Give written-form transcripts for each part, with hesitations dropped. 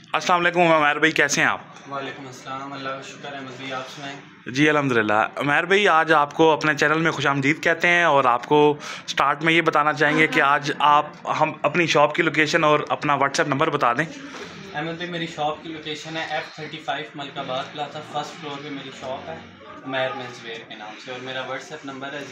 अस्सलाम वालेकुम उमर भाई, कैसे हैं आप? वालेकुम अस्सलाम, अल्लाह का शुक्र है। मज़ीद आप सुनाएं? जी अल्हम्दुलिल्लाह। उमर भाई, आज आपको अपने चैनल में खुशामदीद कहते हैं और आपको स्टार्ट में ये बताना चाहेंगे कि आज हम अपनी शॉप की लोकेशन और अपना व्हाट्सएप नंबर बता दें। अहमद भाई, मेरी शॉप की लोकेशन है F35 Malkabad plaza, first floor पे मेरी शॉप है उमैर मेंस वेयर के नाम से, और मेरा व्हाट्सएप नंबर है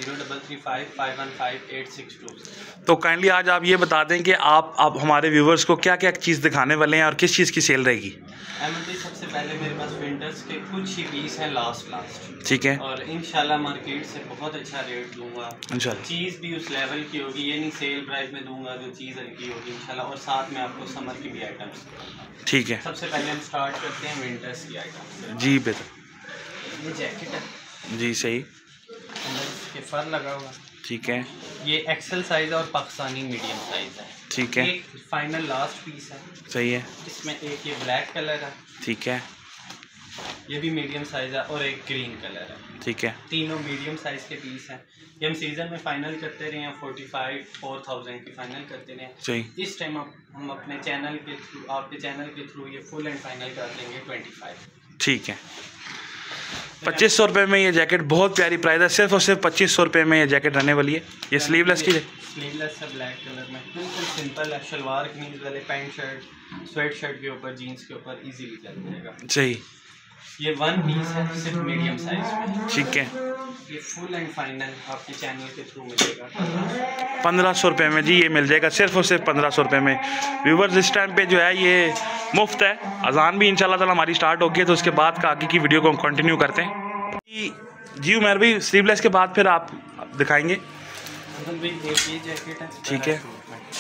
0335515862। तो काइंडली आज आप ये बता दें कि आप हमारे व्यूवर्स को क्या क्या चीज़ दिखाने वाले हैं और किस चीज़ की सेल रहेगी। अहमद भाई, सबसे पहले मेरे पास विंटर्स के कुछ ही पीस हैं लास्ट, ठीक है, और इंशाल्लाह मार्केट से बहुत अच्छा रेट दूंगा इंशाल्लाह। चीज़ भी उस लेवल की होगी, ये नहीं सेल प्राइस में दूंगा, जो चीज़ हल्की होगी इंशाल्लाह, और साथ में आपको समर की भी आइटम्स। ठीक है, सबसे पहले हम स्टार्ट करते हैं विंटर्स की आइटम। जी बेहतर। ये जैकेट है जी सही, अंदर इसके फर लगा हुआ, ठीक है। ये एक्सेल साइज और पाकिस्तानी मीडियम साइज है, ठीक है। एक फाइनल लास्ट पीस है, सही है। इसमें एक ये ब्लैक कलर है, ठीक है, ये भी मीडियम साइज है, और एक ग्रीन कलर है, ठीक है। तीनों मीडियम साइज के पीस हैं। ये हम सीजन में फाइनल करते रहे हैं 45-4000 की फाइनल करते रहे हैं। सही। इस टाइम हम अपने चैनल के थ्रू, आपके चैनल के थ्रू ये फुल एंड फाइनल कर देंगे 25। ठीक है। 2500 रुपये में ये जैकेट, बहुत प्यारी प्राइस है, सिर्फ और सिर्फ 2500 रुपये में ये जैकेट रहने वाली है। ये स्लीवलेस की, स्लीवलेस है, ब्लैक कलर में, बिल्कुल सिंपल है, शलवार कमीज वाले, पैंट शर्ट, स्वेट शर्ट के ऊपर, जीन्स के ऊपर इजीली चल जाएगा। सही। ये वन पीस है, सिर्फ मीडियम साइज में, ठीक है। ये फुल एंड फाइनल आपके चैनल के थ्रू मिलेगा 1500 रुपये में। जी ये मिल जाएगा सिर्फ और सिर्फ 1500 रुपये में। व्यूवर्स, इस टाइम पे जो है ये मुफ्त है। अजान भी इंशाल्लाह ताला हमारी स्टार्ट होगी, तो उसके बाद का आगे की वीडियो को हम कंटिन्यू करते हैं। जी उमर भाई, स्लीवलेस के बाद फिर आप दिखाएंगे। ये जैकेट है, ठीक है,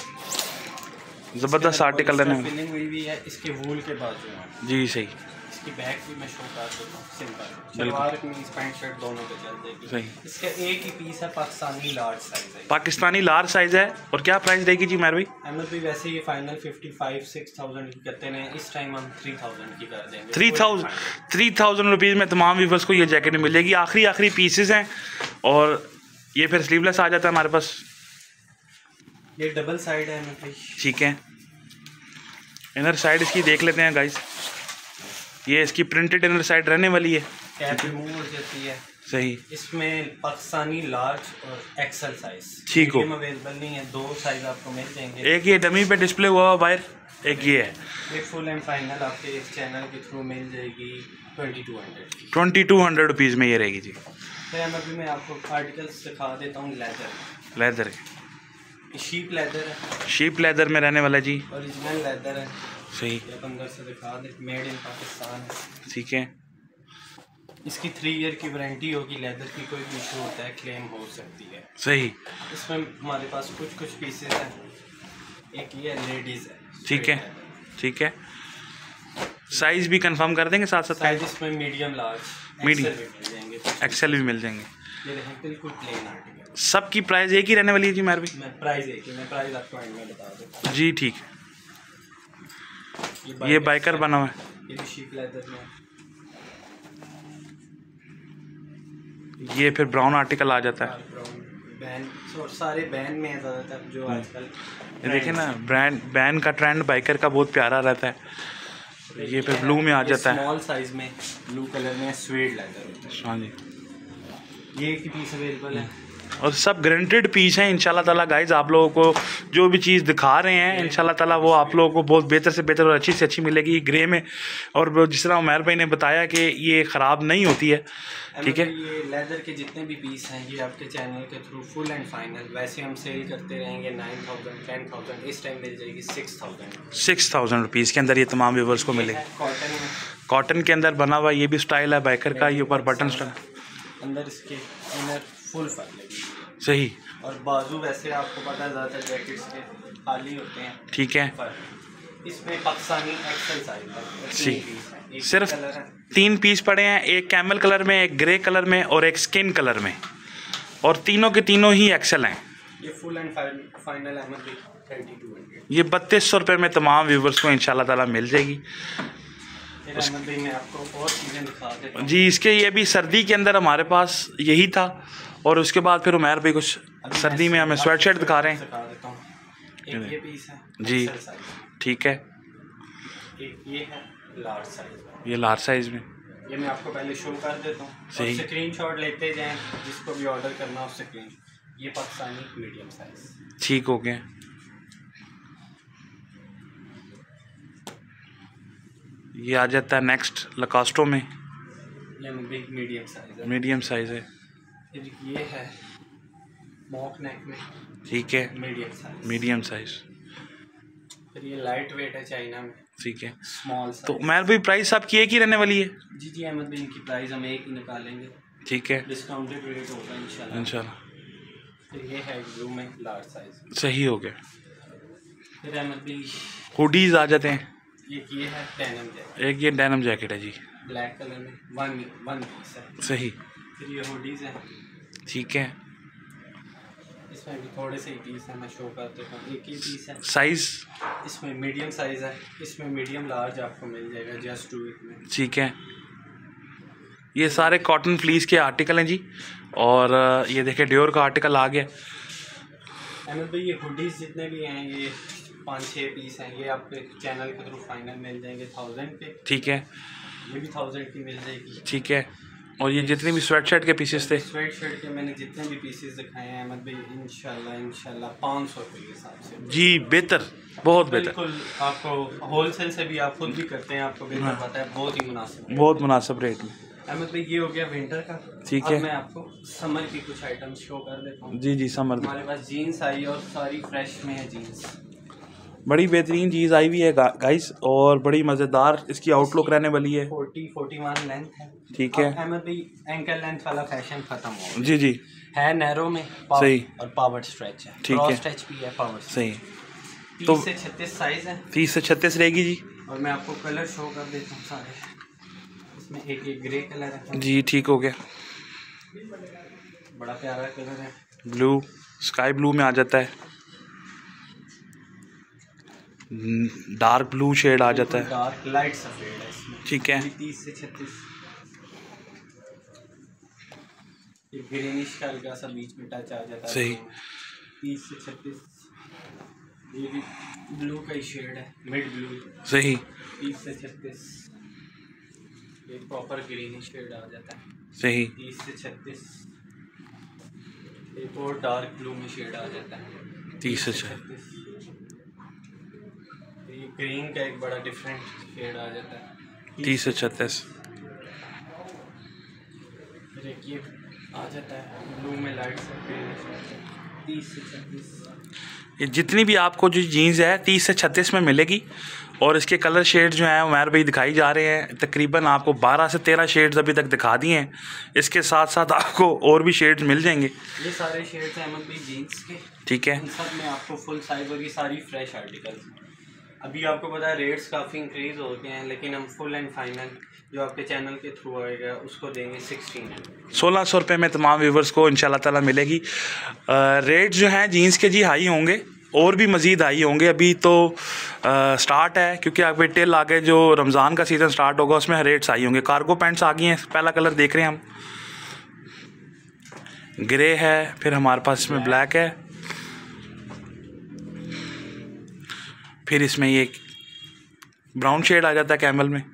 ज़बरदस्त आर्टिकल है, फिलिंग हुई भी है, इसके वूल के बाजू है। जी सही। इसकी बैक भी मैं शो कर देता हूँ, सिंपल शलवार कमीज पैंट शर्ट दोनों पे चल जाएगी। सही। इसका एक ही पीस है, पाकिस्तानी लार्ज साइज है, पाकिस्तानी लार्ज साइज है। और क्या प्राइस देगी जी उमर भाई? अहमद भाई, वैसे ये फाइनल 55-6000 की करते हैं, इस टाइम हम 3000 की कर देंगे। 3000 रुपीज़ में तमाम व्यूवर्स को ये जैकेट मिल जाएगी। आखिरी पीसेस हैं, और ये फिर स्लीवलेस आ जाता है हमारे पास। ये डबल साइड है अहमद भाई, ठीक है। इनर साइड इसकी देख लेते हैं गाइस। ये इसकी प्रिंटेड इनर साइड रहने वाली है, कैप रिमूव हो जाती है। सही। इसमें पाकिस्तानी लार्ज और एक्सेल साइज, ठीक हो, अवेलेबल नहीं है, दो साइज आपको मिल जाएंगे। एक ये डमी पे डिस्प्ले हुआ बाहर, एक ये है। ये फुल एंड फाइनल आपके इस चैनल के थ्रू मिल जाएगी 2200। 2200 रुपीज़ में ये रहेगी जी। फिर अभी मैं आपको आर्टिकल्स दिखा देता हूँ। लेदर शीप लेदर है, शीप लेदर में रहने वाला जी, ओरिजिनल लेदर है। सही। अंदर से दिखा दे, मेड इन पाकिस्तान है, ठीक है। इसकी 3 ईयर की वारंटी होगी। लेदर की कोई भी इशू होता है क्लेम हो सकती है। सही। इसमें हमारे पास कुछ पीसेस हैं, एक ये लेडीज़ है, ठीक है, ठीक है। साइज भी कंफर्म कर देंगे साथ साथ? साइज इसमें मीडियम लार्ज मीडियम एक्सेल भी मिल जाएंगे। ये देखें, बिल्कुल प्लेन आर्टिकल। सबकी प्राइस एक ही रहने वाली है जी उमर भाई? प्राइस एक ही, मैं प्राइस आपको एंड में बता दूँ। जी ठीक है। ये बाइकर बना हुआ है, ये भी शीप लेदर में। ये फिर ब्राउन आर्टिकल आ जाता है, बैन, और सारे बैन में है ज़्यादातर जो आजकल। ये देखें ना, बैन का ट्रेंड बाइकर का बहुत प्यारा रहता है। ये फिर ब्लू में आ जाता है, स्मॉल साइज में, ब्लू कलर में, स्वेड लेदर होता है। हाँ जी, ये एक पीस अवेलेबल है, और सब गारंटेड पीस हैं इंशाल्लाह ताला। गाइज, आप लोगों को जो भी चीज़ दिखा रहे हैं इंशाल्लाह ताला वो आप लोगों को बहुत बेहतर से बेहतर और अच्छी से अच्छी मिलेगी ग्रे में। और जिस तरह उमर भाई ने बताया कि ये ख़राब नहीं होती है, ठीक है। ये लेदर के जितने भी पीस हैं ये आपके चैनल के थ्रू फुल एंड फाइनल, वैसे हम सेल करते रहेंगे 9000, 10000, इस टाइम मिल जाएगी 6000 रुपीज़ के अंदर ये तमाम व्यूवर्स को मिलेगी। कॉटन में, कॉटन के अंदर बना हुआ ये भी स्टाइल है बाइकर का। ये ऊपर बटन स्टाइल, अंदर इसके इनर फुल फर लगी, सही। और बाजू वैसे आपको पता है ज़्यादातर जैकेट्स के खाली होते हैं, ठीक है। इसमें पाकिस्तानी एक्सेल साइज है, सिर्फ 3 पीस पड़े हैं, एक कैमल कलर में, एक ग्रे कलर में और एक स्किन कलर में, और तीनों के तीनों ही एक्सेल हैं। ये फुल एंड फाइनल है 3200। ये 3200 रुपये में तमाम व्यूवर्स को इंशाल्लाह ताला मिल जाएगी। मैं आपको और चीज़ें दिखा देता हूं। जी, इसके ये भी सर्दी के अंदर हमारे पास यही था, और उसके बाद फिर उमर भाई कुछ सर्दी में हमें स्वेट शर्ट दिखा रहे हैं। एक ये पीस है जी, ठीक है। एक ये है लार्ज साइज, ये लार्ज साइज में, ये मैं आपको पहले शो कर देता हूँ, और स्क्रीनशॉट लेते जाएं जिसको भी ऑर्डर करना हो स्क्रीन। ये पाकिस्तानी मीडियम साइज, ठीक हो गया। ये आ जाता है नेक्स्ट लकास्टो में, ये बिग मीडियम साइज है, मीडियम साइज है। फिर ये है मॉक नेक में, ठीक है, मीडियम साइज, मीडियम साइज। फिर ये लाइट वेट है चाइना में, ठीक है। Small size. तो मैं भाई प्राइस आपकी एक ही रहने वाली है? जी जी अहमद भाई, इनकी प्राइस हम एक ही निकालेंगे, ठीक है, डिस्काउंटेड रेट होगा इंशाल्लाह। इंशाल्लाह। फिर ये है ब्लू में लार्ज साइज, सही हो गया। फिर अहमद भाई हुडीज आ जाते हैं, एक ये है डेनिम जैकेट, एक ये डेनिम जैकेट है जी, ब्लैक कलर में, वन पीस है। सही। फिर ये हुडीज है, ठीक है। इसमें भी थोड़े से ही पीस है, मैं शो कर देता हूँ। एक ही पीस है, साइज इसमें मीडियम साइज है, इसमें मीडियम लार्ज आपको मिल जाएगा जस्ट टू वीक में। ठीक है। ये सारे कॉटन फ्लीस के आर्टिकल हैं जी, और ये देखें डियोर का आर्टिकल आ गया। अहमद भाई ये हुडीज जितने भी हैं, ये 5-6 पीस हैं, ये आपके चैनल के थ्रू फाइनल मिल जाएंगे 1000 पे। ठीक है, ये भी 1000 की मिल जाएगी। ठीक है। और ये जितने भी स्वेट शर्ट के पीसेस थे, स्वेट शर्ट के मैंने जितने भी पीसेस दिखाए हैं अहमद भाई, इंशाल्लाह 500 रुपये के हिसाब से जी, बेहतर, बहुत बेहतर। बिल्कुल, आपको होलसेल से भी आप खुद भी करते हैं, आपको बेहतर पता है, बहुत ही मुनासिब, बहुत मुनासिब रेट में। अहमद भाई ये हो गया विंटर का। ठीक अब है, मैं आपको समर की कुछ आइटम्स शो कर देता हूँ। जी जी, समर हमारे पास जीन्स आई और सारी फ्रेश में है जीन्स, बड़ी बेहतरीन चीज़ आई हुई है गाइस, और बड़ी मज़ेदार इसकी आउटलुक रहने वाली है। 40-41 लेंथ है। ठीक है अहमद भाई एंकल लेंथ वाला फैशन खत्म हो गया, जी जी, है नैरो में सही, और पावर स्ट्रेच है, ठीक है, स्ट्रेच भी है, पावर सही। 30 से 36 साइज है, 30 से 36 रहेगी जी। और मैं आपको कलर शो कर देता हूँ सारे। इसमें एक ग्रे कलर है जी, ठीक हो गया, बड़ा प्यारा कलर है, ब्लू, स्काई ब्लू में आ जाता है, डार्क ब्लू शेड आ जाता है, डार्क लाइट सफेद है इसमें। ठीक है। 30 से 36, ये ग्रीनिश का हल्का सा बीच में टच आ जाता है, सही। 30 से 36, ये भी ब्लू का ही शेड है, मिड ब्लू, सही। 30 से 36, ये प्रॉपर ग्रीनिश शेड आ जाता है, सही। 30 से 36, एक और डार्क ब्लू में शेड आ जाता है, 30 से 36, ये ग्रीन का एक बड़ा डिफरेंट शेड आ जाता है, 30 से 36। फिर एक ये आ जाता है ब्लू में लाइट से ग्रीनिश, 30 से 36। ये जितनी भी आपको जो जीन्स है 30 से 36 में मिलेगी, और इसके कलर शेड जो हैं उमर भाई दिखाई जा रहे हैं, तकरीबन आपको 12 से 13 शेड्स अभी तक दिखा दिए हैं। इसके साथ साथ आपको और भी शेड्स मिल जाएंगे। ये सारे शेड्स हैं अहमद भाई जीन्स के, ठीक है, इन सब में आपको फुल साइज और ये सारी फ्रेश आर्टिकल्स। अभी आपको पता है रेट्स काफ़ी इंक्रीज़ हो गए हैं, लेकिन हम फुल एंड फाइनल जो आपके चैनल के थ्रू आएगा उसको देंगे 1600 रुपये में तमाम व्यूवर्स को इंशाल्लाह ताला मिलेगी। रेट जो हैं जीन्स के जी हाई होंगे, और भी मज़ीद हाई होंगे। अभी तो स्टार्ट है, क्योंकि आगे टिल आगे जो रमज़ान का सीज़न स्टार्ट होगा उसमें रेट्स हाई होंगे। कार्गो पैंट्स आ गई हैं, पहला कलर देख रहे हैं हम, ग्रे है, फिर हमारे पास इसमें ब्लैक है, फिर इसमें ये ब्राउन शेड आ जाता है कैमल में।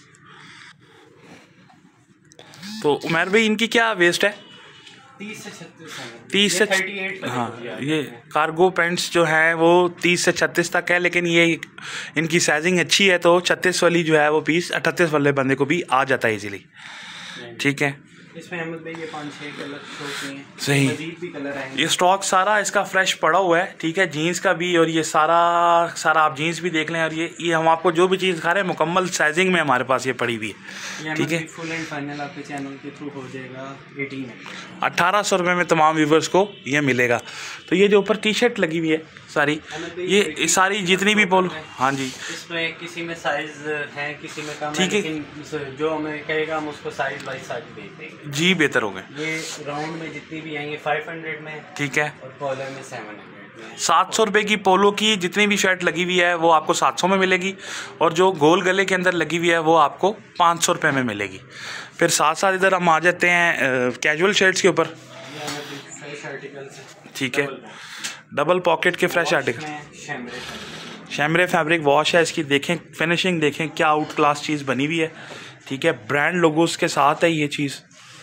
तो उमर भाई इनकी क्या वेस्ट है? 30 से 36 है। 30 से 38 हाँ, ये कार्गो पैंट्स जो हैं वो 30 से 36 तक है, लेकिन ये इनकी साइजिंग अच्छी है तो 36 वाली जो है वो पीस 38 वाले बंदे को भी आ जाता है इजीली। ठीक है, इसमें अहमद भाई ये 5-6 कलर शो किए हैं, सही। मजीद भी कलर आएंगे। ये स्टॉक सारा इसका फ्रेश पड़ा हुआ है, ठीक है, जीन्स का भी, और ये सारा आप जीन्स भी देख लें। और ये हम आपको जो भी चीज़ दिखा रहे हैं मुकम्मल साइजिंग में हमारे पास ये पड़ी हुई है, ठीक है। फुल एंड फाइनल आपके चैनल के थ्रू हो जाएगा 1800 रुपये में तमाम व्यूवर्स को ये मिलेगा। तो ये जो ऊपर टी शर्ट लगी हुई है सारी, ये सारी जितनी भी पोलो, हाँ जी, इसमें किसी में साइज है, किसी में कम है, ठीक है, लेकिन जो हमें कहेगा हम उसको साइज बाई साइज भेज देंगे जी, बेहतर हो गए। ये राउंड में जितनी भी आएंगे 500 में, ठीक है, और कॉलर में 700 में। 700 रुपये की पोलो की जितनी भी शर्ट लगी हुई है वो आपको 700 में मिलेगी, और जो गोल गले के अंदर लगी हुई है वो आपको 500 रुपये में मिलेगी। फिर साथ साथ इधर हम आ जाते हैं कैजुअल शर्ट्स के ऊपर, फ्रेश आर्टिकल्स, ठीक है, डबल पॉकेट के fresh article, chambray fabric wash है इसकी, देखें फिनिशिंग देखें क्या आउट क्लास चीज़ बनी हुई है, ठीक है। ब्रांड लोगोस के साथ है ये चीज़।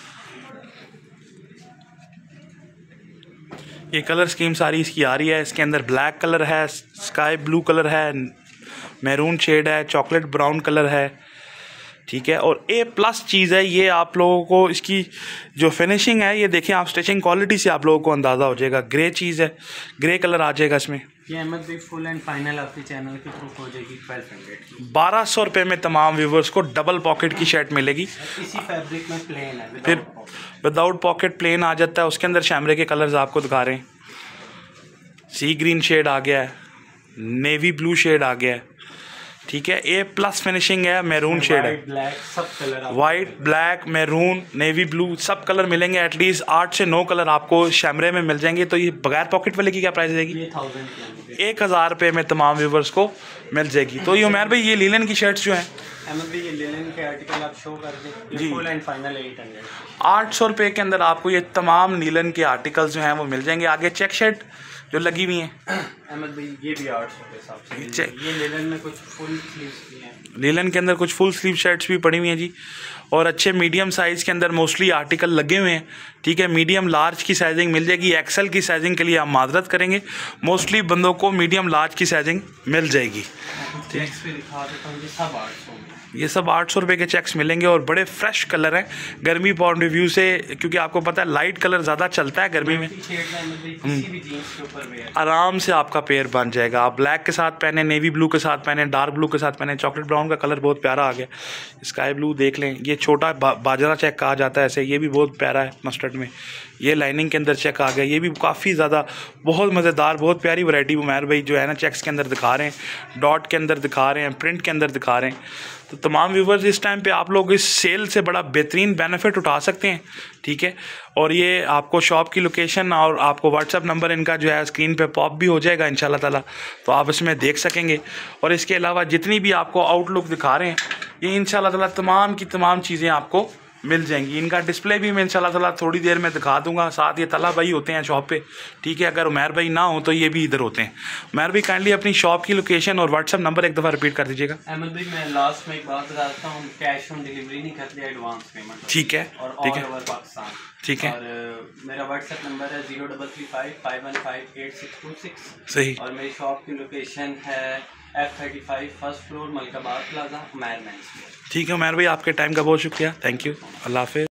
ये कलर स्कीम सारी इसकी आ रही है। इसके अंदर ब्लैक कलर है, स्काई ब्लू कलर है, मैरून शेड है, चॉकलेट ब्राउन कलर है, ठीक है। और A+ चीज़ है ये, आप लोगों को इसकी जो फिनिशिंग है ये देखें आप, स्टिचिंग क्वालिटी से आप लोगों को अंदाज़ा हो जाएगा। ग्रे चीज़ है, ग्रे कलर आ जाएगा इसमें। ये अहमद भाई फुल एंड फाइनल आपके चैनल की प्रूफ हो जाएगी 1200 की। 1200 रुपये में तमाम व्यूवर्स को डबल पॉकेट की शर्ट मिलेगी। इसी फैब्रिक में प्लेन है, फिर विदाउट पॉकेट प्लेन आ जाता है। उसके अंदर शैमरे के कलर्स आपको दिखा रहे हैं। सी ग्रीन शेड आ गया है, नेवी ब्लू शेड आ गया है, ठीक है। A+ फिनिशिंग है, मैरून शेड है, ब्लैक सब colour, white black maroon navy blue सब कलर मिलेंगे। एटलीस्ट 8 से 9 कलर आपको शैमरे में मिल जाएंगे। तो ये बगैर पॉकेट वाले की क्या प्राइस रहेगी? 1000 रुपये में तमाम व्यूवर्स को मिल जाएगी। तो ये उमर भाई ये लीलन की शर्ट्स जो हैं अहमद भाई, ये लीलन के आर्टिकल आप शो कर दें जी, फुल एंड फाइनल 800। 800 रुपये के अंदर आपको ये तमाम लीलन के आर्टिकल्स जो हैं वो मिल जाएंगे। आगे चेक शर्ट जो लगी हुई हैं अहमद भाई, ये भी 800 के हिसाब से। ये लीलन में कुछ फुल स्लीव्स भी हैं, लीलन के अंदर कुछ फुल स्लीव शर्ट्स भी पड़ी हुई हैं जी। और अच्छे मीडियम साइज़ के अंदर मोस्टली आर्टिकल लगे हुए हैं, ठीक है। मीडियम लार्ज की साइजिंग मिल जाएगी। एक्सेल की साइजिंग के लिए आप माजरत करेंगे, मोस्टली बंदों को मीडियम लार्ज की साइजिंग मिल जाएगी। ये सब 800 रुपये के चेक्स मिलेंगे और बड़े फ्रेश कलर हैं गर्मी पॉइंट ऑफ व्यू से, क्योंकि आपको पता है लाइट कलर ज़्यादा चलता है गर्मी में। आराम से आपका पेयर बन जाएगा। आप ब्लैक के साथ पहने, नेवी ब्लू के साथ पहने, डार्क ब्लू के साथ पहने, चॉकलेट ब्राउन का कलर बहुत प्यारा आ गया। स्काई ब्लू देख लें, ये छोटा बाजरा चेक कहा जाता है ऐसे, ये भी बहुत प्यारा है मस्टर्ड में। ये लाइनिंग के अंदर चेक आ गया, ये भी काफ़ी ज़्यादा बहुत मज़ेदार बहुत प्यारी वैरायटी उमर भाई जो है ना चेक्स के अंदर दिखा रहे हैं, डॉट के अंदर दिखा रहे हैं, प्रिंट के अंदर दिखा रहे हैं। तो तमाम व्यूवर्स इस टाइम पे आप लोग इस सेल से बड़ा बेहतरीन बेनिफिट उठा सकते हैं, ठीक है। और ये आपको शॉप की लोकेशन और आपको व्हाट्सअप नंबर इनका जो है स्क्रीन पे पॉप भी हो जाएगा इंशाल्लाह ताला, तो आप इसमें देख सकेंगे। और इसके अलावा जितनी भी आपको आउटलुक दिखा रहे हैं ये इंशाल्लाह ताला तमाम की तमाम चीज़ें आपको मिल जाएंगी। इनका डिस्प्ले भी मैं इंशाल्लाह ताला थोड़ी देर में दिखा दूंगा। साथ ये तला भाई होते हैं शॉप पे, ठीक है। अगर उमर भाई ना हो तो ये भी इधर होते हैं। उमर भाई काइंडली अपनी शॉप की लोकेशन और व्हाट्सअप नंबर एक दफ़ा रिपीट कर दीजिएगा। अहमद भाई, मैं लास्ट में एक बात बताता हूँ, कैश ऑन डिलीवरी नहीं करते, एडवांस पेमेंट, ठीक है, ठीक है, पाकिस्तान, ठीक है। और मेरा व्हाट्सएप नंबर है 033551582626। सही। और मेरी शॉप की लोकेशन है F35 first floor Malkabad plaza, मैर। ठीक है उमर भाई, आपके टाइम का बहुत शुक्रिया, थैंक यू, अल्लाह हाफिज़।